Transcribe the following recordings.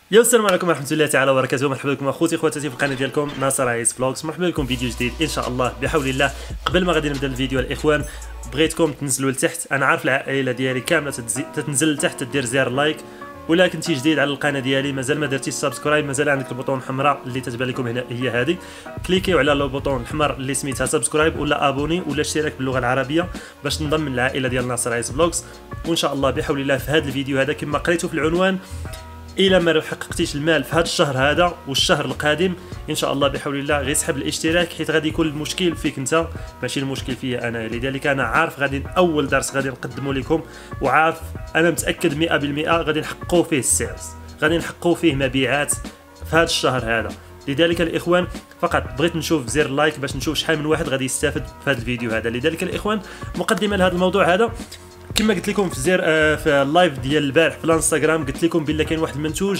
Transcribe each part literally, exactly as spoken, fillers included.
يا السلام عليكم ورحمه الله تعالى وبركاته. مرحبا بكم اخوتي خواتاتي في القناه ديالكم ناصر عايز فلوغز. مرحبا بكم فيديو جديد ان شاء الله بحول الله. قبل ما غادي نبدا الفيديو الاخوان بغيتكم تنزلوا لتحت، انا عارف العائله ديالي كامله تتنزل لتحت تدير زر لايك، ولا كنتي جديد على القناه ديالي مازال ما درتيش سبسكرايب، مازال عندك البوطون الحمراء اللي تتبان لكم هنا هي هذه، كليكيو على البوطون الحمر اللي سميتها سبسكرايب ولا ابوني ولا اشتراك باللغه العربيه باش تنضم للعائله ديال ناصر عايز فلوغز. وان شاء الله بحول الله في هذا الفيديو هذا كما قريتوا في العنوان، الى ما حققتيش المال في هذا الشهر هذا والشهر القادم ان شاء الله بحول الله غيسحب الاشتراك، حيت غادي يكون المشكل فيك انت ماشي المشكل فيا انا. لذلك انا عارف غادي اول درس غادي نقدمه لكم، وعارف انا متاكد مئة بالمئة غادي نحققوا فيه السيلز، غادي نحققوا فيه مبيعات في هذا الشهر هذا. لذلك الاخوان فقط بغيت نشوف زر لايك باش نشوف شحال من واحد غادي يستافد في هذا الفيديو هذا. لذلك الاخوان مقدمه لهذا الموضوع هذا، كما قلت لكم في زير آه في اللايف ديال البارح في الانستغرام، قلت لكم بلا كاين واحد المنتوج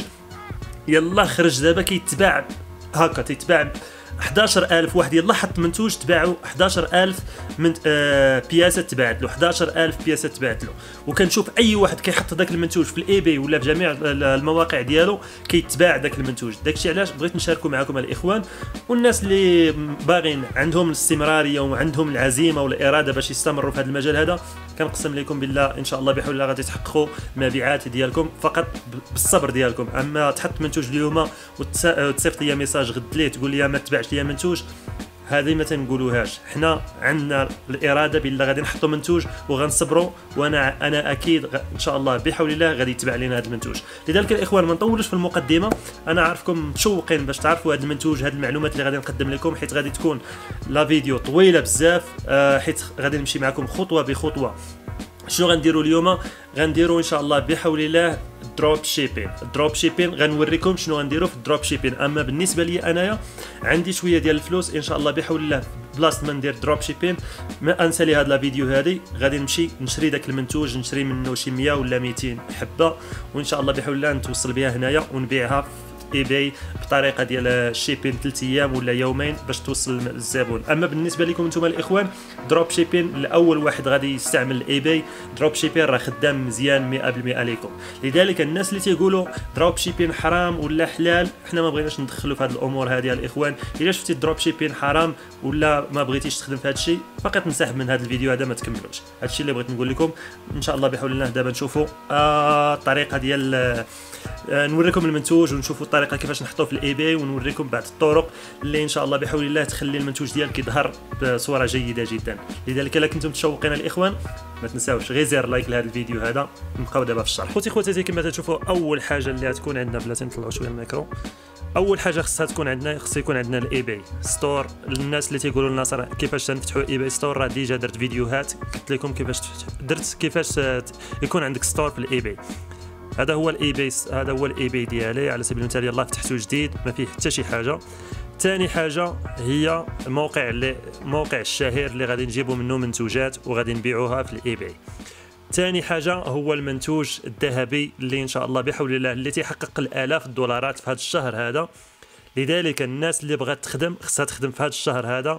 يلا خرج دابا كيتباع هكا، تيتباع حداش ألف واحد، يلا حط منتوج تباعو حداش ألف من آه بياسه تباعت له، حداش ألف بياسه تباعت له. وكنشوف اي واحد كيحط داك المنتوج في الاي بي ولا في جميع المواقع ديالو كيتباع داك المنتوج. داكشي علاش بغيت نشاركو معكم الاخوان والناس اللي باغين عندهم الاستمراريه وعندهم العزيمه والاراده باش يستمروا في هذا المجال هذا. كنقسم لكم بالله ان شاء الله بحول الله غادي تحققوا المبيعات ديالكم فقط بالصبر ديالكم. اما تحط منتوج اليوم وتصيفط لي ميساج غد ليه تقول لي ما تباعش لي منتوج، هذه ما تنقولوهاش. حنا عندنا الاراده بالله غادي نحطوا منتوج وغنصبروا، وانا انا اكيد ان شاء الله بحول الله غادي يتباع لنا هذا المنتوج. لذلك الاخوان ما نطولوش في المقدمه، انا عارفكم متشوقين باش تعرفوا هذا المنتوج، هذه المعلومات اللي غادي نقدم لكم، حيت غادي تكون لا فيديو طويله بزاف، حيت غادي نمشي معكم خطوه بخطوه. شنو غنديروا اليوم؟ غنديروا ان شاء الله بحول الله دروب شيبين. دروب شيبين غنوريكم شنو غنديروا في الدروب شيبين. اما بالنسبه لي انايا عندي شويه ديال الفلوس ان شاء الله بحول الله، بلاصه ما ندير دروب شيبين ما انسى لي هاد لا فيديو هذه غادي نمشي نشري داك المنتوج، نشري منه شي مية ولا ميتين حبه، وان شاء الله بحول الله نتوصل بها هنايا ونبيعها في اي باي بطريقه ديال الشيبين ثلاث ايام ولا يومين باش توصل للزبون. اما بالنسبه لكم انتم الاخوان دروب شيبين الاول واحد غادي يستعمل الاي باي، دروب شيبين راه خدام مزيان مئة بالمئة لكم. لذلك الناس اللي تيقولوا دروب شيبين حرام ولا حلال، حنا ما بغيناش ندخلوا في هذه الامور هذه الاخوان. الا شفتي دروب شيبين حرام ولا ما بغيتيش تخدم في هذا الشيء فقط انسحب من هذا الفيديو هذا، ما تكملوش. هذا الشيء اللي بغيت نقول لكم. ان شاء الله بحول الله دابا نشوفوا آه الطريقه ديال آه نوريكم المنتوج ونشوفوا الطريقه كيفاش نحطوه في الاي باي، ونوريكم بعض الطرق اللي ان شاء الله بحول الله تخلي المنتوج ديالك يظهر بصوره جيده جدا. لذلك الا كنتم متشوقين الاخوان ما تنساوش غير زير لايك لهذا الفيديو هذا. نبقاو دابا في الشرح. خوتي خواتاتي كما تشوفوا اول حاجه اللي غتكون عندنا، بلاتي نطلعوا شويه الميكرو، اول حاجه خصها تكون عندنا خص يكون عندنا الاي باي ستور. الناس اللي تيقولوا لنا صرا كيفاش تنفتحوا اي باي ستور، راه ديجا درت فيديوهات قلت لكم كيفاش درت كيفاش يكون عندك ستور في الاي باي. هذا هو الاي باي، هذا هو الاي باي ديالي على سبيل المثال. يلاه فتحته جديد ما فيه حتى شي حاجه. ثاني حاجه هي الموقع اللي موقع الشهير اللي غادي نجيبوا منه منتوجات وغادي نبيعوها في الاي باي. ثاني حاجه هو المنتوج الذهبي اللي ان شاء الله بحول الله اللي تيحقق الالاف الدولارات في هذا الشهر هذا. لذلك الناس اللي بغات تخدم خصها تخدم في هذا الشهر هذا،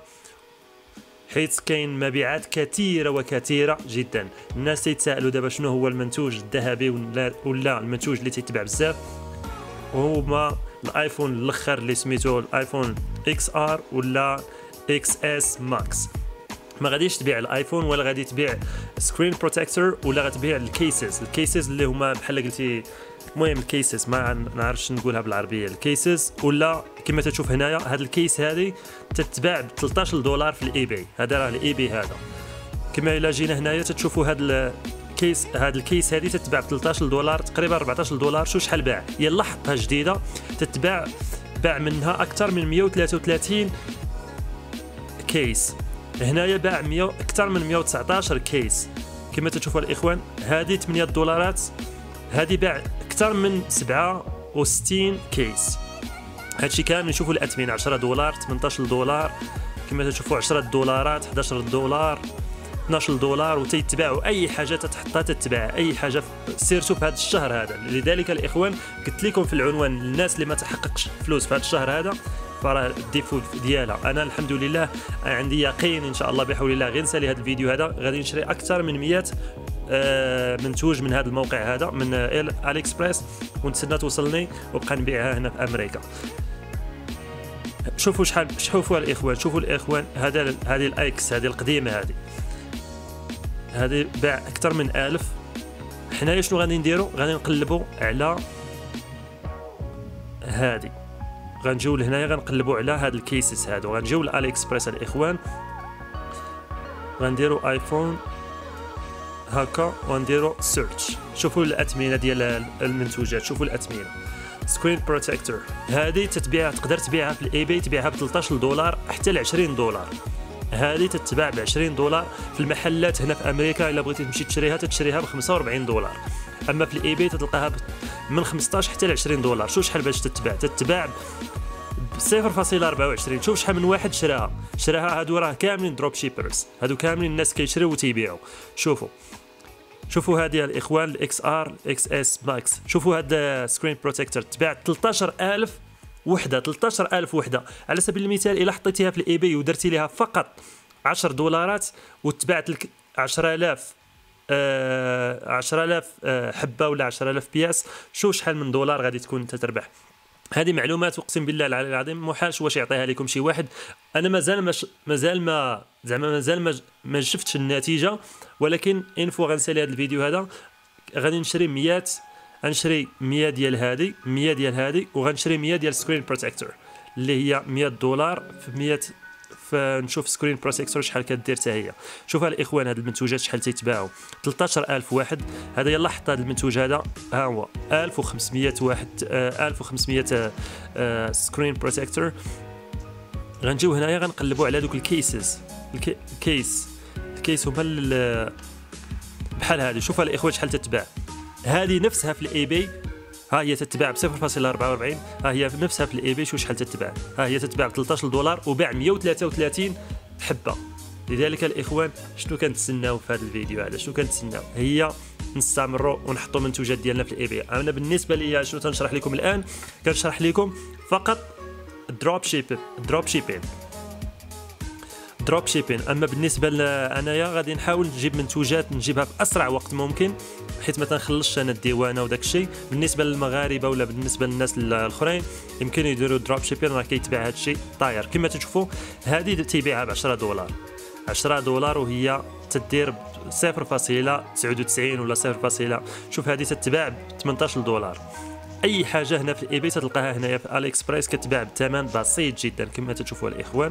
حيث كاين مبيعات كثيره وكثيره جدا. الناس تيتسائلوا دابا شنو هو المنتوج الذهبي ولا, ولا المنتوج اللي تيتباع بزاف، وهما الايفون الاخر اللي سميتو الايفون اكس ار ولا اكس اس ماكس. ما غاديش تبيع الايفون ولا غادي تبيع سكرين بروتكتور ولا غتبيع الكيسز. الكيسز اللي هما بحال قلتي المهم الكيسز ما نعرفش نقولها بالعربيه، الكيسز ولا كما تشوف هنايا هذا الكيس هذه تتباع ب ثلاثة عشر دولار في الاي باي. هذا راه الاي باي هذا. كما الا جينا هنايا تشوفوا هذا الكيس، هذا الكيس هذه تتباع ب ثلاثة عشر دولار تقريبا أربعة عشر دولار. شو شحال باع؟ يلا حطها جديده تتباع، باع منها اكثر من مئة وثلاثة وثلاثين كيس. هنايا باع مئة اكثر من مئة وتسعة عشر كيس. كما تشوفوا الاخوان هذه ثمانية دولارات، هذه باع اكثر من سبعة وستين كيس. هادشي كامل نشوفوا الاثمنه عشرة دولار، ثمانية عشر دولار، كما تشوفوا عشرة دولارات، أحد عشر دولار، اثنا عشر دولار، وتيتباعوا اي حاجه تتحطها تتباع اي حاجه سيرتو في هذا الشهر هذا. لذلك الاخوان قلت لكم في العنوان الناس اللي ما تحققش فلوس في هذا الشهر هذا فراه الديفو ديالها. انا الحمد لله عندي يقين ان شاء الله بحول الله غير نسالي هذا الفيديو هذا غادي نشري اكثر من مئة آه منتوج من هذا الموقع هذا من آه علي اكسبريس، ونتسنى توصلني وبقى نبيعها هنا في امريكا. شوفوا شحال، شوفوا الاخوان، شوفوا الاخوان، هذا هذه الاكس هذه القديمه، هذه هذه باع اكثر من ألف. حنايا شنو غادي نديرو؟ غادي نقلبوا على هذه، غنجيو لهنايا غنقلبوا على هاد الكيسز هادو، غنجيو لالي اكسبريس الاخوان، غنديروا ايفون هكا ونديروا سيرش. شوفوا الاثمنه ديال المنتوجات، شوفوا الاثمنه. سكرين بروتكتور هذه تتبيع، تقدر تبيعها في الاي باي، تبيعها ب ثلاثة عشر دولار حتى ل عشرين دولار. هذه تتباع ب عشرين دولار في المحلات هنا في امريكا. الا بغيتي تمشي تشريها تتشريها ب خمسة وأربعين دولار، اما في الاي باي تلقاها من خمسطاش حتى ل عشرين دولار. شوف شحال باش تتباع، تتباع ب صفر فاصلة أربعة وعشرين. شوف شحال من واحد شراها، شراها هادو راه كاملين دروب شيبرز، هادو كاملين الناس كيشريو وتيبيعوا. شوفوا شوفوا هذه الاخوان الاكس ار اكس اس ماكس. شوفوا هذا سكرين بروتكتور تباع ثلاثة عشر ألف وحده، ثلاثة عشر ألف وحده. على سبيل المثال الا حطيتيها في الاي باي ودرتي لها فقط عشرة دولارات وتباعت لك عشرة آلاف آه عشرة آلاف آه حبه ولا عشرة آلاف بياس، شوف شحال من دولار غادي تكون انت تربح. هذه معلومات اقسم بالله العلي العظيم محال واش يعطيها لكم شي واحد. انا مازال مش مازال ما زعما مازال ما, ما شفتش النتيجه، ولكن انفو غنسالي هذا الفيديو هذا غادي نشري مية، غنشري مية ديال هذه، مية ديال هذه، وغنشري مية ديال سكرين بروتكتور اللي هي مية دولار في مية. فنشوف سكرين بروتكتور شحال كدير حتى هي. شوف الاخوان هاد المنتوجات شحال تيتباعوا، ثلاثة عشر ألف واحد. هذا يلا حط هذا المنتوج هذا، ها هو ألف وخمسمية واحد، آه ألف وخمسمية آه سكرين بروتكتور. غنجيو هنايا غنقلبوا على دوك الكيسز، الكيس الكيس هما بحال هذه. شوف الاخوان شحال تتباع. هذه نفسها في الاي باي، ها هي تتباع ب صفر فاصلة أربعة وأربعين، ها هي نفسها في الاي باي شوف شحال تتباع، ها هي تتباع ب ثلاثة عشر دولار وباع مية وثلاثة وثلاثين حبه. لذلك الاخوان شنو كنتسناو في هذا الفيديو هذا؟ شنو كنتسناو؟ هي نستمروا ونحطوا منتوجات ديالنا في الاي باي. انا بالنسبه لي شنو تنشرح لكم الان؟ كنشرح لكم فقط دروب شيب، دروب شيبين دروب شيبين. اما بالنسبه لانايا غادي نحاول نجيب منتوجات نجيبها في اسرع وقت ممكن، حيت ما تنخلصش انا الديوانه وداك الشيء. بالنسبه للمغاربه ولا بالنسبه للناس الاخرين يمكن يديروا دروب شيبين، راه كيتباع هذا الشيء طاير كما تشوفوا. هذه تيبيعها ب عشرة دولار، عشرة دولار، وهي تدير صفر فاصلة تسعة وتسعين ولا صفر فاصلة. شوف هذه تتباع ب ثمانية عشر دولار. اي حاجه هنا في الاي بي تلقاها هنايا في الي اكسبريس كتباع بثمن بسيط جدا كما تشوفوا الاخوان.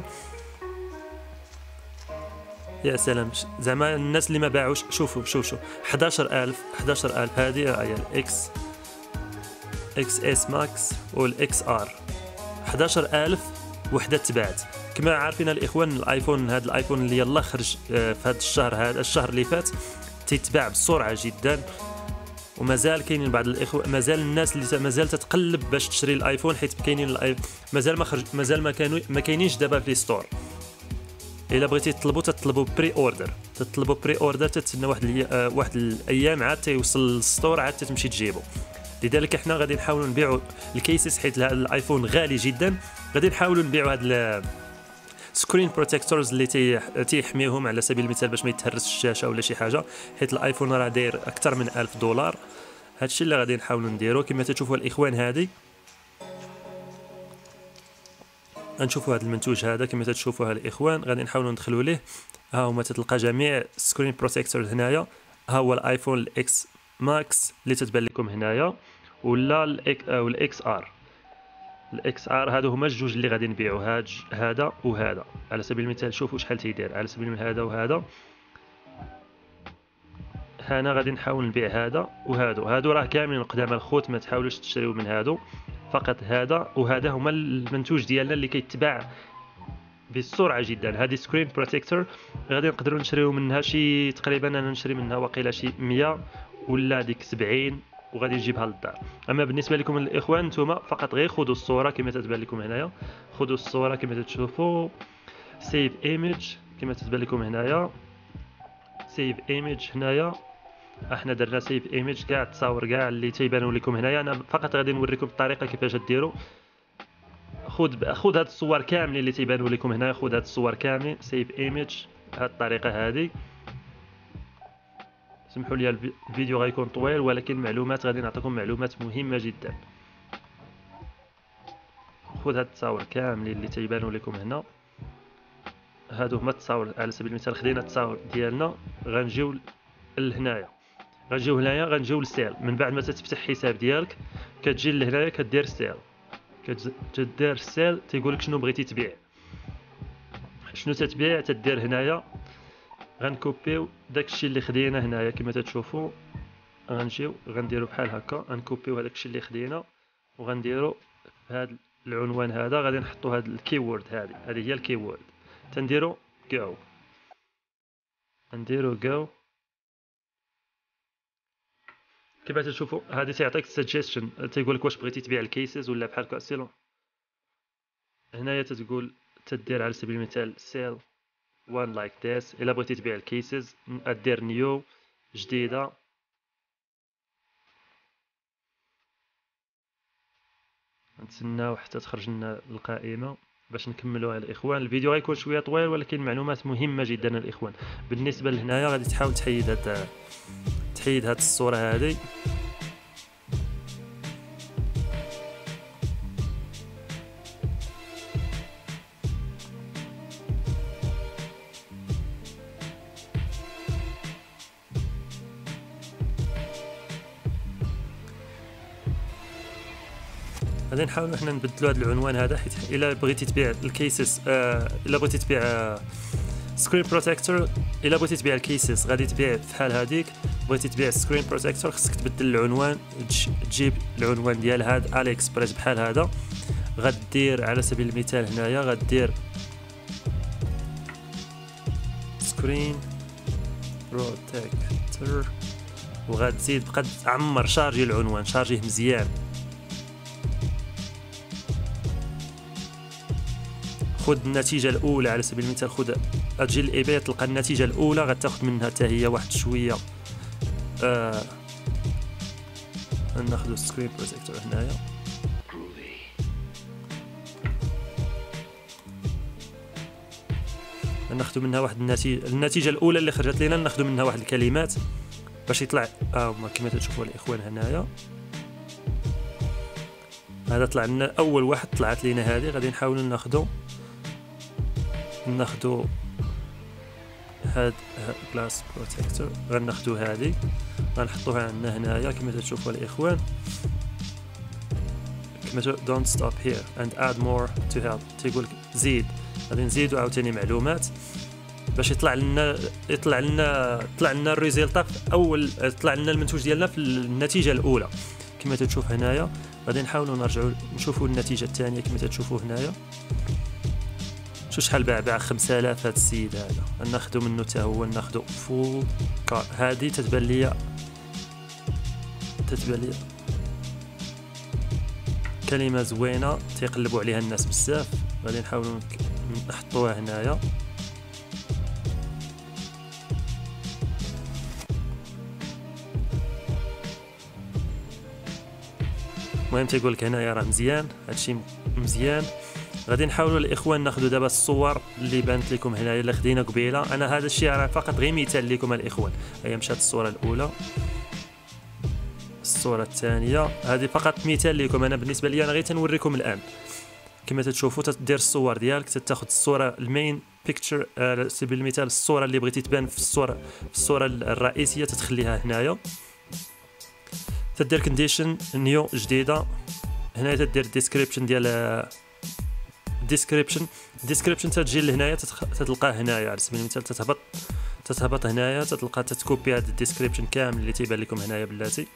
يا سلام، زعما الناس اللي ما باعوش. شوفوا شوف شوف أحد عشر ألف أحد عشر ألف. هذه هي الاكس اكس اس ماكس والاكس ار، أحد عشر ألف وحده تباعت. كما عارفين الاخوان الايفون، هذا الايفون اللي يلا خرج في هذا الشهر، هذا الشهر اللي فات تيتباع بسرعه جدا. ومازال كاينين بعض الاخوه، مازال الناس اللي مازال تتقلب باش تشري الايفون، حيت كاينين الايفون مازال ما خرج، مازال ما كانوا ما كاينينش دابا في ستور. الا بغيتي تطلبوا تطلبوا بري اوردر، تطلبوا بري اوردر، تتسنى واحد الي... آه واحد الايام عاد تيوصل للستور عاد تمشي تجيبو. لذلك احنا غادي نحاولوا نبيعوا الكيسز، حيت الايفون غالي جدا. غادي نحاولوا نبيعوا هاد سكرين بروتكتورز اللي تي... تيحميهم على سبيل المثال باش ما يتهرس الشاشه ولا شي حاجه، حيت الايفون راه داير اكثر من ألف دولار. هادشي اللي غادي نحاولوا نديرو. كما تشوفوا الاخوان هذه غنشوفوا هذا المنتوج هذا كما تشوفوا الاخوان، غادي نحاولوا ندخلوا ليه. ها هما تتلقى جميع سكرين بروتكتور هنايا. ها هو الايفون الاكس ماكس اللي تتبان لكم هنايا، ولا الاكس او الاكس ار. الاكس ار هادو هما الجوج اللي غادي نبيعوا، هاد هذا وهذا. على سبيل المثال شوفوا شحال تيدير، على سبيل المثال هذا وهذا. هنا غادي نحاول نبيع هذا وهادو. هادو راه كاملين قدام الخوت، ما تحاولوش تشتريو من هادو، فقط هذا وهذا هما المنتوج ديالنا اللي كيتباع بسرعه جدا. هذه سكرين بروتكتور غادي نقدروا نشريو منها شي تقريبا، انا نشري منها واقيلا شي مية ولا ديك سبعين وغادي نجيبها للدار. اما بالنسبه لكم الاخوان نتوما فقط غير خذوا الصوره كما تتبان لكم هنايا، خذوا الصوره كما تشوفوا، سيف ايميج كما تتبان لكم هنايا، سيف ايميج هنايا. احنا درنا سيف ايميج كاع التصاور كاع اللي تيبانوا لكم هنايا. انا فقط غادي نوريكم الطريقه كيفاش ديروا. خذ خذ هاد الصور كاملين اللي تيبانوا لكم هنايا، خذ هاد الصور كاملين، سيف ايميج، هاد الطريقه هذه. سمحوا لي الفيديو غيكون طويل، ولكن معلومات غادي نعطيكم معلومات مهمه جدا. خذ هاد التصاور كاملين اللي تيبانوا لكم هنا، هادو هما التصاور. على سبيل المثال خدينا التصاور ديالنا، غنجيو لهنايا غنجيو هنايا غنجيو للسيل. من بعد ما تفتح حساب ديالك كتجي لهنايا كدير السيل، كتدير السيل تيقول لك شنو بغيتي تبيع، شنو تتبيع تدير هنايا. غنكوبيو داكشي اللي خدينا هنايا كما تتشوفوا، غنجيو غنديرو بحال هكا، غنكوبيو هداكشي اللي خدينا وغنديرو هاد العنوان هذا، غادي نحطو هاد الكيورد. هذه هذه هي الكيورد. تنديرو جو، نديرو جو. كما تشوفوا هذه تعطيك سجيشن، تيقول لك واش بغيتي تبيع الكيسز ولا بحال هكا. سيلون هنايا تتقول تدير على سبيل المثال سيل وان لايك ذس. الا بغيتي تبيع الكيسز ادير نيو جديده. نتسناو حتى تخرج لنا القائمه باش نكملوها الاخوان. الفيديو غيكون شويه طويل ولكن معلومات مهمه جدا الاخوان. بالنسبه لهنايا غادي تحاول تحيد هاد تحيد هاد الصوره هذه. غادي نحاولوا حنا نبدلوا هذا العنوان هذا، حيت الا بغيتي تبيع الكيسز آه الا بغيتي تبيع آه سكرين بروتيكتور، الا بغيتي تبيع الكيسز غادي تبيع بحال هذيك. بغيتي تبيع سكرين بروتيكتور خصك تبدل العنوان، تجيب العنوان ديال هاد علي اكسبريس بحال هذا. غدير على سبيل المثال هنايا غدير سكرين بروتيكتور وغتزيد بقى تعمر شارجي العنوان، شارجيه مزيان. خذ النتيجه الاولى على سبيل المثال، خذ اجي الايباي تلقى النتيجه الاولى غتاخذ منها حتى هي واحد شويه. آه ناخذ السكرين بروتيكتور هنايا، ناخذ منها واحد النتيجه النتيجه الاولى اللي خرجت لنا، ناخذ منها واحد الكلمات باش يطلع اه كما تشوفوا الاخوان هنايا. هذا طلع لنا اول واحد، طلعت لنا هذه. غادي نحاولوا ناخذو ناخذو هاد جلاس بروتيكتور، غناخذو هذه غنحطوها عندنا هنايا كما تشوفوا الاخوان. كما don't stop here and add more to help. تيقول لك زيد، غادي نزيدو عاوتاني معلومات باش يطلع لنا يطلع لنا طلع لنا الريزلت اول، طلع لنا المنتوج ديالنا في النتيجه الاولى كما تشوف هنايا. غادي نحاولوا نرجعوا نشوفوا النتيجه الثانيه كما تشوفوا هنايا. شو شحال باع؟ باع خمسة آلاف هذا السيد هذا. ناخذوا منه حتى هو، ناخذوا فول كار. هذه تتبان ليا تتبان ليا كلمه زوينه تيقلبوا عليها الناس بزاف. غادي نحاولوا نحطوها هنايا. المهم تيقول لك هنايا راه مزيان، هادشي مزيان. غادي نحاولوا الاخوان ناخذوا دابا الصور اللي بانت لكم هنايا اللي خدينا قبيله. انا هذا الشيء راه فقط غير مثال لكم الاخوان. هي مشات الصوره الاولى، الصوره الثانيه، هذه فقط مثال لكم. انا بالنسبه لي انا غير تنوريكم الان. كما تشوفوا تدير الصور ديالك، تاخذ الصوره المين بيكتشر على سبيل المثال، الصوره اللي بغيتي تبان في الصوره في الصوره الرئيسيه تتخليها هنايا. تدير كونديشن نيو جديده هنا، تدير ديسكريبشن ديال ديسكريبشن ديسكريبشن تجي لهنايا تتلقاه هنايا على سبيل المثال. تتهبط تتهبط هنايا تتلقى تتكوبي هذا الديسكريبشن كامل اللي تيبان لكم هنايا بلاتي.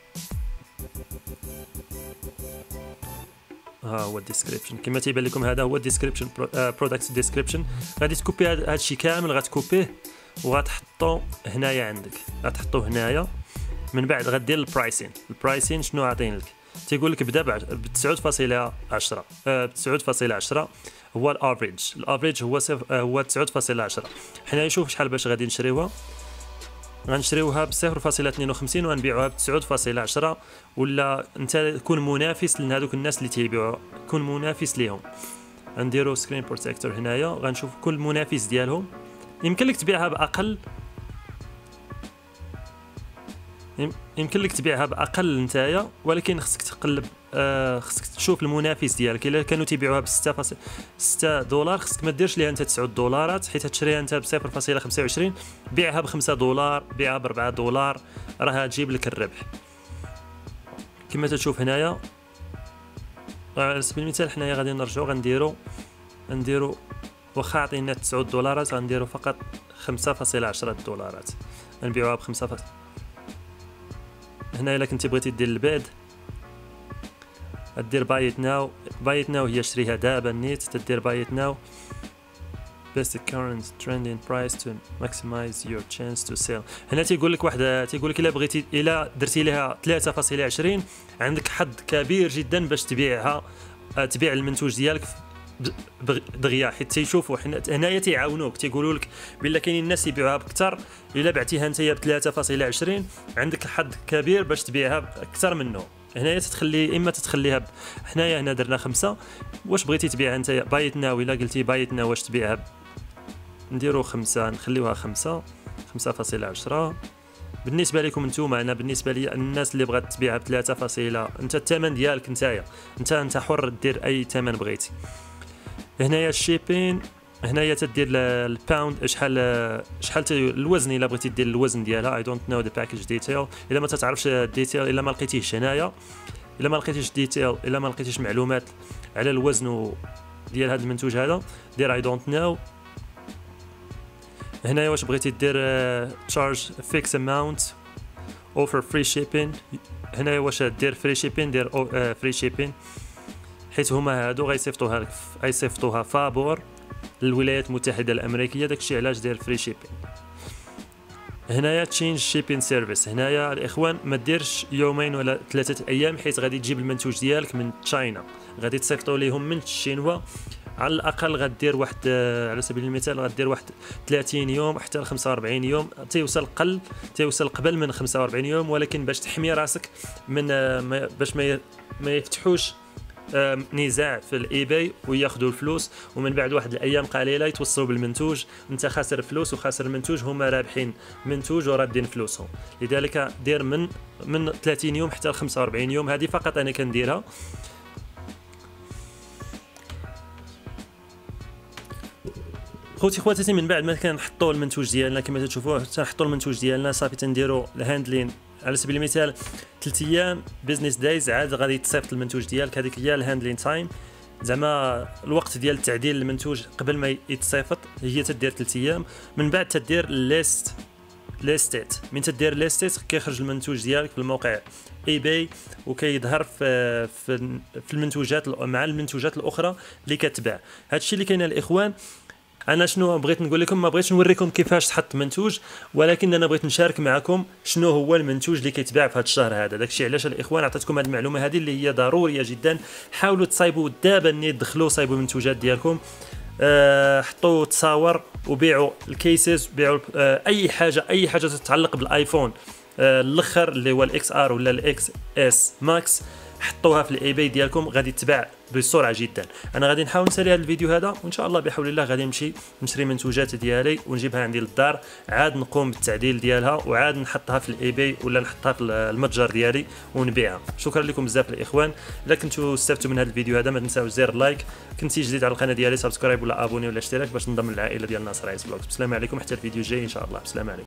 ها هو الديسكريبشن كما تيبان لكم، هذا هو الديسكريبشن برودكت ديسكريبشن. غادي تكوبي هذا الشيء كامل، غتكوبيه وغتحطو هنايا عندك، غتحطوه هنايا. من بعد غدير البرايسين. البرايسين شنو عاطين لك؟ تيقول لك بدا ب تسعة فاصلة عشرة ب تسعة فاصلة عشرة هو الافريج. الافريج هو هو تسعة فاصلة عشرة. حنا نشوف شحال باش غادي نشريوها. غنشريوها ب صفر فاصلة اثنين وخمسين ونبيعوها ب تسعة فاصلة عشرة. ولا انت كون منافس لهذوك الناس اللي تيبيعوا، كون منافس ليهم. غنديرو سكرين بروتيكتور هنايا، غنشوف كل منافس ديالهم. يمكن لك تبيعها باقل، يمكن لك تبيعها باقل نتايا، ولكن خصك تقلب آه خصك تشوف المنافس ديالك. الا كانوا تيبيعوها ب ستة فاصلة ستة دولار خصك ما ديرش ليها انت تسعة دولارات، حيت تشريها انت ب صفر فاصلة خمسة وعشرين. بيعها ب خمسة دولار، بيعها ب أربعة دولار، راها تجيب لك الربح. كما تشوف هنايا على سبيل المثال حنايا غادي نرجعوا غنديروا نديروا واخا عطينا تسعة دولارات غنديروا فقط خمسة فاصلة عشرة دولارات، نبيعوها ب خمسة فاصلة. هنا الا كنتي بغيتي دير البيض دير بايت ناو. بايت ناو هي شريها دابا نيت، تدير بايت ناو best current trending price to maximize your chance to sell. هنا تيقول لك واحد تيقول لك الا بغيتي الا درتي لها ثلاثة فاصلة عشرين عندك حظ كبير جدا باش تبيعها، تبيع المنتوج ديالك دغيا، حيت تيشوفوا هنايا تيعاونوك تيقولوا لك بلا كاينين الناس يبيعوها بكثر. الا بعتيها نتايا ب ثلاثة فاصلة عشرين عندك الحظ كبير باش تبيعها باكثر منه. هنايا تتخلي اما تتخليها ب... حنايا هنا درنا خمسة. واش بغيتي تبيعها نتايا بايت ناو، الا قلتي بايت ناو واش تبيعها ب... نديرو خمسة، نخليوها خمسة خمسة فاصلة عشرة. بالنسبه لكم نتوما، انا بالنسبه لي الناس اللي بغات تبيعها ب ثلاثة فاصلة، انت الثمن ديالك نتايا انت انت حر دير اي ثمن بغيتي. هنايا الشيبين، هنايا تدير الباوند شحال شحال الوزن. الا بغيتي دير الوزن ديالها اي دونت نو ذا باكج ديتيل، الا ما تعرفش الديتيل، الا ما لقيتيهش هنايا، الا ما لقيتيش ديتيل، الا ما لقيتيش معلومات على الوزن ديال هذا المنتوج هذا دير اي دونت نو. هنايا واش بغيتي دير تشارج فيكس اماونت اوفر فري شيبين، هنايا واش دير فري شيبين دير فري شيبين، حيت هما هادو غيصيفطوها لك غيصيفطوها فابور للولايات المتحده الامريكيه، داكشي علاش داير فري شيبين. هنايا تشينج شيبين سيرفيس، هنايا الاخوان ما ديرش يومين ولا ثلاثه ايام، حيت غادي تجيب المنتوج ديالك من تشاينا، غادي تصيفطوا ليهم من الشينوا. على الاقل غدير واحد على سبيل المثال غدير واحد ثلاثين يوم حتى ل خمسة وأربعين يوم، تيوصل قل تيوصل قبل من خمسة وأربعين يوم، ولكن باش تحمي راسك من باش ما ما يفتحوش نزاع في الاي باي وياخذوا الفلوس، ومن بعد واحد الايام قليله يتوصلوا بالمنتوج انت خاسر فلوس وخاسر المنتوج، هما رابحين منتوج ورادين فلوسهم. لذلك دير من من ثلاثين يوم حتى ل خمسة وأربعين يوم، هذه فقط انا كنديرها. خوتي خواتاتي، من بعد ما كنحطوا المنتوج ديالنا كما تشوفوا تنحطوا المنتوج ديالنا صافي تنديروا الهاندلين على سبيل المثال ثلاث ايام بيزنس دايز عاد غادي يتصيفط المنتوج ديالك. هذيك هي الهاندلين تايم، زعما الوقت ديال تعديل المنتوج قبل ما يتصيفط هي تدير ثلاث ايام. من بعد تدير ليست ليستيت، من تدير ليستيت كيخرج المنتوج ديالك في الموقع اي باي وكيظهر في في في المنتوجات مع المنتوجات الاخرى اللي كتباع. هادشي اللي كاين الاخوان. انا شنو بغيت نقول لكم، ما بغيتش نوريكم كيفاش تحط منتوج، ولكن انا بغيت نشارك معكم شنو هو المنتوج اللي كيتباع في هذا الشهر هذا. داكشي علاش الاخوان عطيتكم هذه المعلومه هذه اللي هي ضروريه جدا. حاولوا تصايبوا دابا نيت، دخلوا صايبوا المنتوجات ديالكم، أه حطوا تصاور وبيعوا الكيسز، بيعوا أه اي حاجه اي حاجه تتعلق بالايفون أه الاخر اللي هو الاكس ار ولا الاكس اس ماكس، حطوها في الاي باي ديالكم غادي تباع بسرعه جدا. انا غادي نحاول نسالي هذا الفيديو هذا، وان شاء الله بحول الله غادي نمشي نشري منتوجات ديالي ونجيبها عندي للدار، عاد نقوم بالتعديل ديالها وعاد نحطها في الاي باي ولا نحطها في المتجر ديالي ونبيعها. شكرا لكم بزاف الاخوان. الا كنتوا استفدتوا من هذا الفيديو هذا ما تنساوش زر لايك، كنتي جديد على القناه ديالي سبسكرايب ولا ابوني ولا اشتراك باش تنضم للعائله ديال ناصر عايز فلوجز. السلام عليكم حتى الفيديو الجاي ان شاء الله. السلام عليكم.